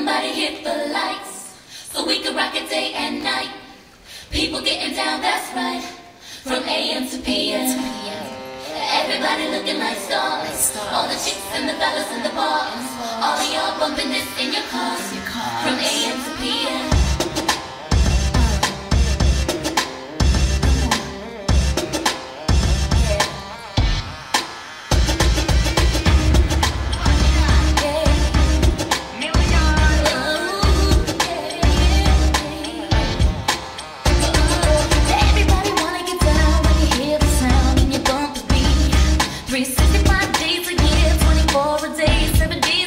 Somebody hit the lights so we can rock it day and night. People getting down, that's right, from AM to PM. Everybody looking like stars. All the chicks and the fellas in the bars. All of y'all bumping this in your cars. From AM to PM. Days a year, 24 a day, 7 days